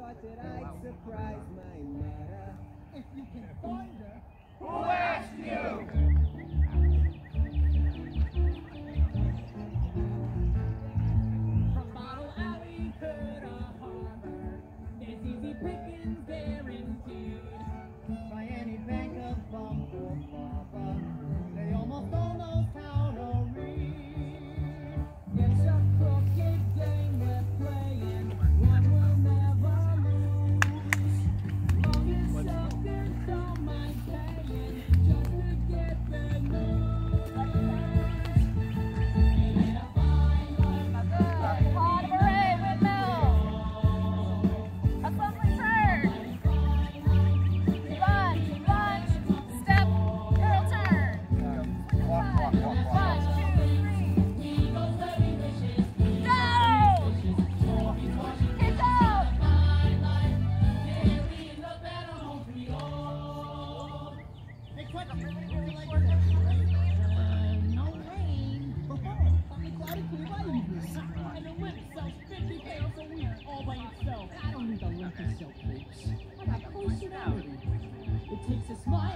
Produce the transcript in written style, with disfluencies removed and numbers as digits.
thought that I'd surprise my mother. If you can find her. Who asked you? From Bottle Alley to the harbor, there's easy pickings guaranteed. By any bank of bum or baba, they almost all know how to read. It's a crooked game we're playing, one will never lose. Long as suckers don't mind paying just to get the news. Ain't it a fine life? Claude Murray, windmill. That's what we heard. Lunge, lunge, step, girl turn. Walk, walk, walk, walk. 1, 2, 3. Eagles, lady wishes, Go! Kick out! fine life. Dairy in the better home we all. Hey, quick, I'm really like that. No rain. Finally cloudy, clear by evening. And the limp sells 50 pounds a week all by itself. I don't need the limpy self, folks. I got personality. It takes a smile